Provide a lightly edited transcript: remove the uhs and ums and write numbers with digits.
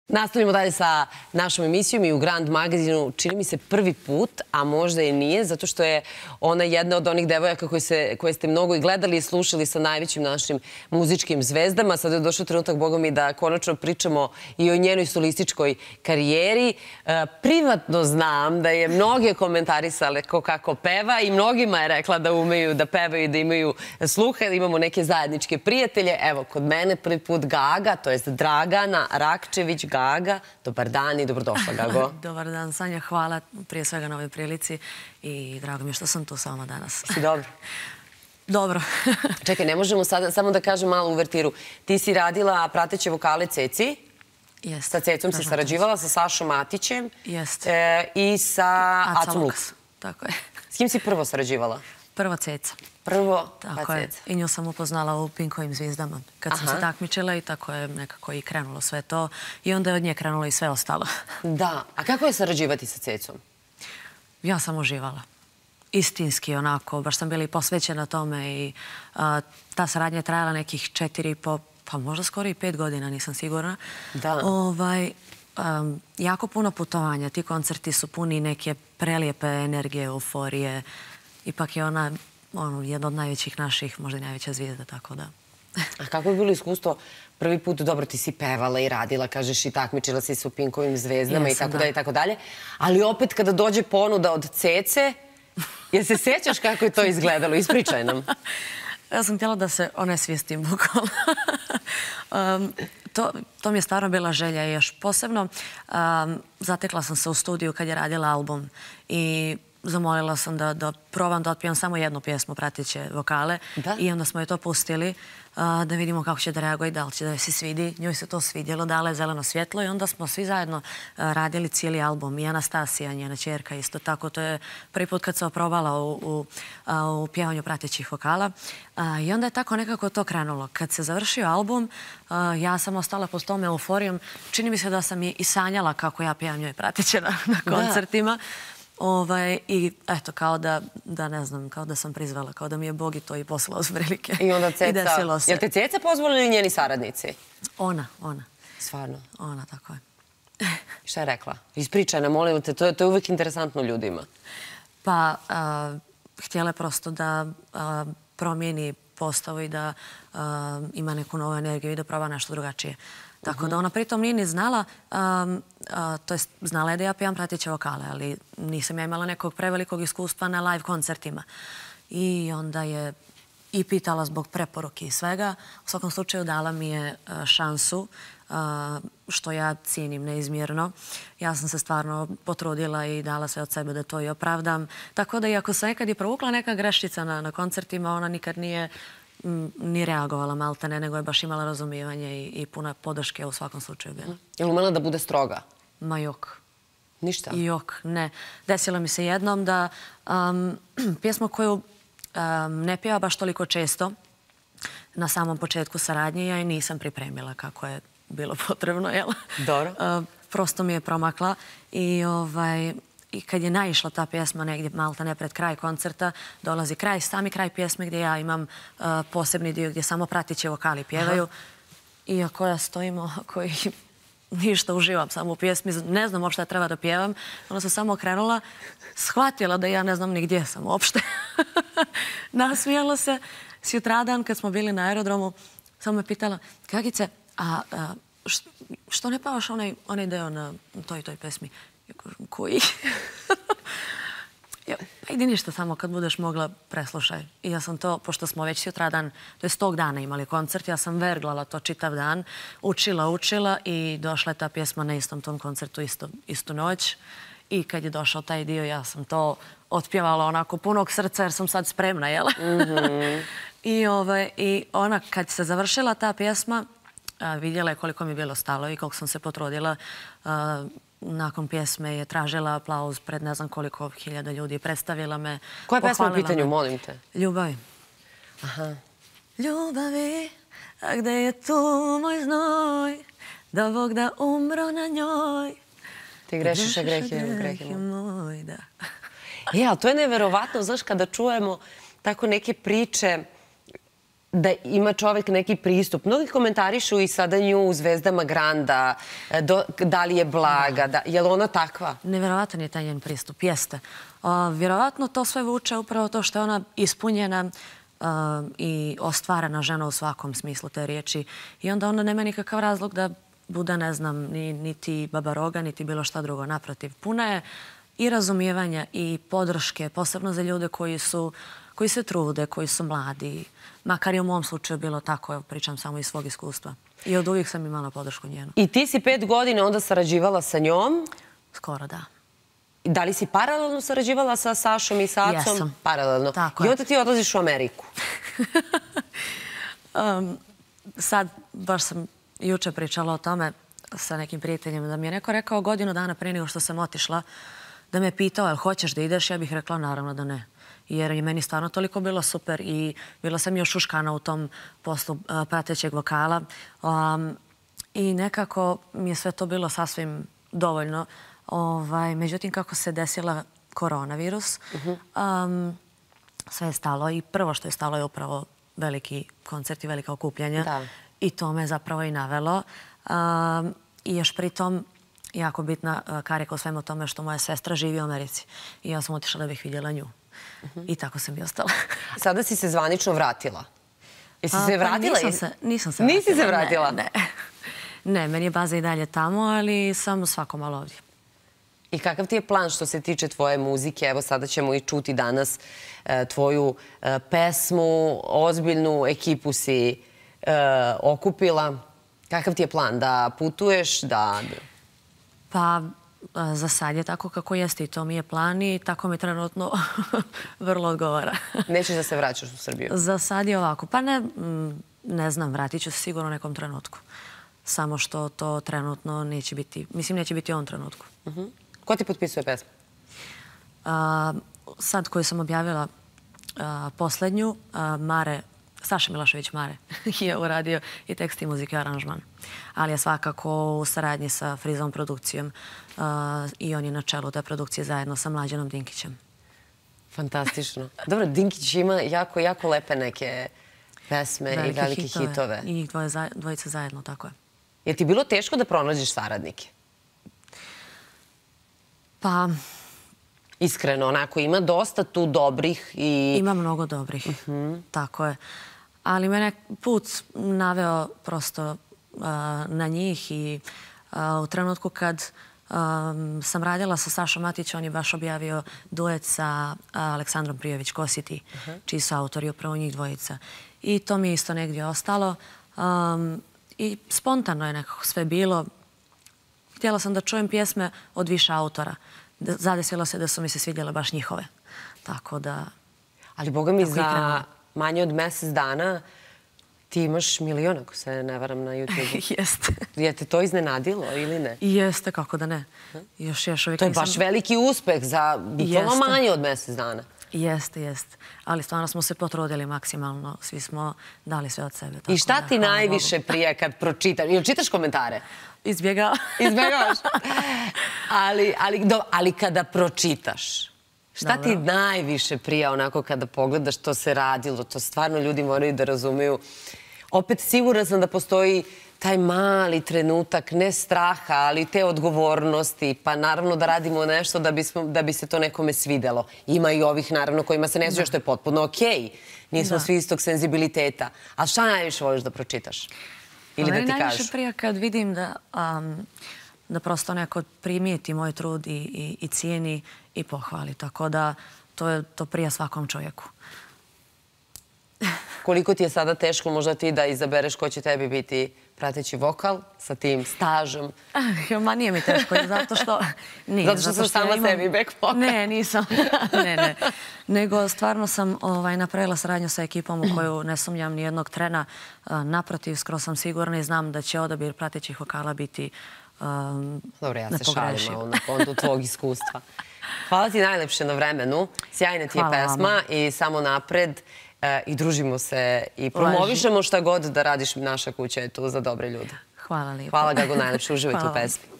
Nastavljamo dalje sa našom emisijom i u Grand magazinu, čini mi se prvi put, a možda i nije, zato što je ona jedna od onih devojaka koje ste mnogo i gledali i slušali sa najvećim našim muzičkim zvezdama. Sada je došao trenutak, Boga mi, da konačno pričamo i o njenoj solističkoj karijeri. Privatno znam da je mnoge komentarisale kako peva i mnogima je rekla da umeju da pevaju i da imaju sluha, da imamo neke zajedničke prijatelje. Evo, kod mene prvi put Gaga, to jest Dragana Rakčević. Gaga, dobar dan i dobrodošla, Gago. Dobar dan, Sanja. Hvala prije svega na ovoj prilici i drago mi je što sam tu s vama danas. Si dobro? Dobro. Čekaj, ne možemo sada, samo da kažem malu uvertiru. Ti si radila prateće vokale Ceci. Jeste. Sa Cecom si sarađivala, sa Sašom Matićem. Jeste. I sa Acom Lux. Tako je. S kim si prvo sarađivala? Prvo Ceca. Prvo Tako je. Ceca. I nju sam upoznala u Pinkovim zvijezdama kad sam se takmičila i tako je nekako i krenulo sve to. I onda je od nje krenulo i sve ostalo. Da. A kako je sarađivati sa Cecom? Ja sam uživala. Istinski onako. Baš sam bila i posvećena tome i ta saradnja je trajala nekih 4,5, pa možda skoro i 5 godina, nisam sigurna. Da. Jako puno putovanja. Ti koncerti su puni neke prelijepe energije, euforije. Ipak je ona jedna od najvećih naših, možda i najveća zvijezda, tako da. A kako je bilo iskustvo prvi put? Dobro, ti si pevala i radila, kažeš, i takmičila si se u Pinkovim zvezdama i tako dalje i tako dalje. Ali opet kada dođe ponuda od Cece, jel se sećaš kako je to izgledalo? Ispričaj nam. Ja sam htjela da se onesvijestim bukvalno. To mi je stvarno bila želja i još posebno. Zatekla sam se u studiju kad je radila album i zamolila sam da probam da otpijem samo jednu pjesmu, prateće vokale. I onda smo je to pustili da vidimo kako će da reaguje i da li će da joj se svidi. Njoj se to svidjelo, dala je zeleno svjetlo i onda smo svi zajedno radili cijeli album. I Anastasija, njena ćerka isto tako. To je prvi put kad se oprobala u pjevanju pratećih vokala. I onda je tako nekako to krenulo. Kad se završio album, ja sam ostala pod tom euforijom. Čini mi se da sam i sanjala kako ja pjevam njoj prateće na koncertima. I eto, kao da ne znam, kao da sam prizvala, kao da mi je Bog i to i poslao s prilike. I onda Ceca, jel te Ceca pozvala ili njeni saradnici? Ona. Stvarno? Ona, tako je. Šta je rekla? Ispričaj nam, molim te, to je uvijek interesantno ljudima. Pa, htjela je prosto da promijeni postavu i da ima neku novu energiju i da proba nešto drugačije. Tako da ona pritom nije ni znala, to jest znala je da ja pjevam prateće vokale, ali nisam ja imala nekog prevelikog iskustva na live koncertima. I onda je i pitala zbog preporuke i svega. U svakom slučaju dala mi je šansu, što ja cijenim neizmjerno. Ja sam se stvarno potrudila i dala sve od sebe da to i opravdam. Tako da iako se nekad je provukla neka greščica na koncertima, ona nikad nije ni reagovala maltene, nego je baš imala razumijevanje i puna podrške u svakom slučaju bila. Je li umela da bude stroga? Ma jok. Ništa? Jok, ne. Desilo mi se jednom da pjesmu koju ne pjeva baš toliko često na samom početku saradnje, ja je nisam pripremila kako je bilo potrebno, jel? Dobro. Prosto mi je promakla i kad je naišla ta pjesma negdje maltene pred kraj koncerta, dolazi sami kraj pjesme gdje ja imam posebni dio gdje samo prateće vokali pjevaju. I ako ja stojim ovako i ništa uživam samo u pjesmi, ne znam uopšte da treba da pjevam, onda sam samo okrenula, shvatila da ja ne znam ni gdje sam uopšte. Nasmijala se sutradan kad smo bili na aerodromu, samo me pitala, Gagice, a što ne pavaš onaj deo na toj pesmi? Ja kažem, koji? Pa idi ništa, samo kad budeš mogla preslušaj. I ja sam to, pošto smo već sutradan, to je 100 dana imali koncert, ja sam verglala to čitav dan, učila i došla je ta pjesma na istom tom koncertu istu noć. I kad je došao taj dio, ja sam to otpjevala onako punog srca jer sam sad spremna, jel? I ona, kad se završila ta pjesma, vidjela je koliko mi je bilo stalo i koliko sam se potrudila. Nakon pjesme je tražila aplauz pred ne znam koliko hiljada ljudi. Predstavila me. Koja je pjesma u pitanju, molim te? Ljubavi. Ljubavi, a gde je tu moj znoj, da Bog da umro na njoj. Ti grešiš, a greh je moj, da. Ali to je neverovatno, znaš, kada čujemo tako neke priče da ima čovek neki pristup. Mnogi komentarišu i sada nju u Zvezdama Granda, da li je blaga, je li ona takva? Neverovatan je taj njen pristup, jeste. Vjerovatno to sve vuče upravo to što je ona ispunjena i ostvarena žena u svakom smislu te riječi. I onda ona nema nikakav razlog da bude, ne znam, niti babaroga, niti bilo šta drugo. Naprotiv, puna je i razumijevanja i podrške, posebno za ljude koji se trude, koji su mladi. Makar i u mom slučaju bilo tako, evo, pričam samo iz svog iskustva. I od uvijek sam imala podršku njenu. I ti si 5 godina onda sarađivala sa njom? Skoro, da. Da li si paralelno sarađivala sa Sašom i Sacom? Jesam. Paralelno. Tako je. I onda ti odlaziš u Ameriku? Sad, baš sam juče pričala o tome sa nekim prijateljima, da mi je neko rekao godinu dana prije nego što sam otišla, da me pitao, jel hoćeš da ideš? Ja bih rekla naravno da ne. Jer je meni stvarno toliko bilo super i bila sam još uškana u tom poslu pratećeg vokala. I nekako mi je sve to bilo sasvim dovoljno. Međutim, kako se desila koronavirus, sve je stalo i prvo što je stalo je upravo veliki koncert i velika okupljanja. I to me zapravo i navelo. I još pritom jako bitna karika u svemu tome što moja sestra živi u Americi. I ja sam otišla da bih vidjela nju. I tako sam i ostala. Sada si se zvanično vratila. Jesi se vratila? Nisam se vratila. Nisi se vratila? Ne, meni je baza i dalje tamo, ali sam svako malo ovdje. I kakav ti je plan što se tiče tvoje muzike? Evo sada ćemo i čuti danas tvoju pesmu, ozbiljnu ekipu si okupila. Kakav ti je plan? Da putuješ? Pa, za sad je tako kako jeste i to mi je plan i tako mi trenutno vrlo odgovara. Nećeš da se vraćaš u Srbiju? Za sad je ovako. Pa ne znam, vratit ću se sigurno u nekom trenutku. Samo što to trenutno neće biti, mislim neće biti u ovom trenutku. Ko ti potpisuje pesmu? Sad koju sam objavila poslednju, Saša Milošević Mare je uradio i tekst i muzike i aranžman. Ali je svakako u saradnji sa Frizom produkcijom i on je na čelu te produkcije zajedno sa Mlađanom Dinkićem. Fantastično. Dobro, Dinkić ima jako, jako lepe neke pesme i velike hitove. I njih dvojica zajedno, tako je. Je ti bilo teško da pronađeš saradnike? Pa... Iskreno, onako, ima dosta tu dobrih i... Ima mnogo dobrih, tako je. Ali mene put naveo prosto na njih i u trenutku kad sam radila sa Sašom Matićem, on je baš objavio duet sa Aleksandrom Prijović-Kositi, čiji su autori upravo njih dvojica. I to mi je isto negdje ostalo. I spontano je nekako sve bilo. Htjela sam da čujem pjesme od više autora. Zadesilo se da su mi se svidjele baš njihove. Tako da... Ali, boga mi, za manje od mjesec dana ti imaš 1 milion, ako se ne varam, na YouTube-u. Jeste. Je te to iznenadilo ili ne? Jeste, kako da ne. To je baš veliki uspeh za bukvalno manje od mjesec dana. Jeste. Ali stvarno smo se potrudili maksimalno. Svi smo dali sve od sebe. I šta ti najviše prija kad pročitaš? Ili čitaš komentare? Izbjegavaš? Ali kada pročitaš, šta ti najviše prija onako kada pogledaš to se radilo? To stvarno ljudi moraju da razumiju. Opet sigurna sam da postoji taj mali trenutak, ne straha, ali te odgovornosti, pa naravno da radimo nešto da bi se to nekome svidelo. Ima i ovih, naravno, kojima se ne sviđa, što je potpuno okej. Nismo svi istog senzibiliteta. A šta najviše voliš da pročitaš? Ili da ti kažeš? Najviše prija kad vidim da prosto neko primijeti moj trud i cijeni i pohvali. Tako da to prija svakom čovjeku. Koliko ti je sada teško možda ti da izabereš ko će tebi biti prateći vokal sa tim stažom? Ma nije mi teško, zato što... Zato što sam sama sebi back vokal? Ne, nisam. Ne. Nego stvarno sam napravila saradnju sa ekipom u koju ne sumnjam ni jednog trena. Naprotiv, skoro sam sigurna i znam da će odabir pratećih vokala biti nepogrešiv. Dobro, ja se šalim malo na kontu tvog iskustva. Hvala ti najlepše na vremenu. Sjajna ti je pesma i samo napred. I družimo se i promovišemo šta god da radiš. Naša kuća je tu za dobre ljude. Hvala lijepo. Hvala, Gago, najlepše. Uživajte u pesmi.